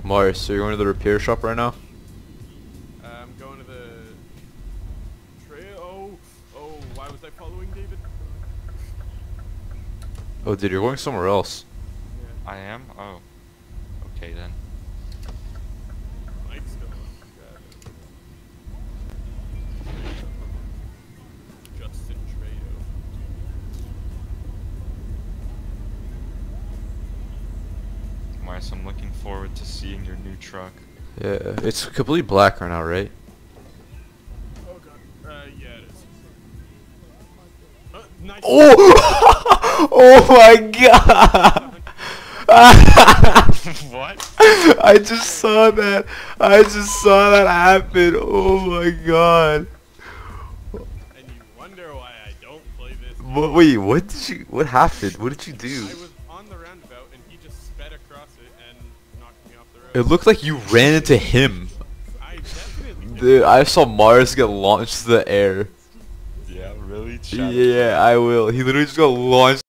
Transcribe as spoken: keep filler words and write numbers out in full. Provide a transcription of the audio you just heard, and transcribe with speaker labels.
Speaker 1: Mars, so you're going to the repair shop right now?
Speaker 2: I'm going to the trail. Oh, oh, why was I following David?
Speaker 1: Oh, dude, you're going somewhere else.
Speaker 2: Yeah.
Speaker 3: I am? Oh. Okay then.
Speaker 2: Mike's going. Justin Trado.
Speaker 3: Mice, I'm looking forward to seeing your new truck.
Speaker 1: Yeah, it's completely black right now, right?
Speaker 2: Oh god. Uh, yeah, it is. Uh, nice.
Speaker 1: Oh! Oh my god!
Speaker 3: What?
Speaker 1: I just saw that. I just saw that happen. Oh my god.
Speaker 2: And you wonder why I don't play this.
Speaker 1: What, wait, what did you? What happened? What did you do?
Speaker 2: I was on the roundabout and he just sped across it and knocked me off the road.
Speaker 1: It looked like you ran into him.
Speaker 2: I definitely did.
Speaker 1: Dude, I saw Mars get launched to the air.
Speaker 3: Yeah, really?
Speaker 1: Yeah, I will. He literally just got launched.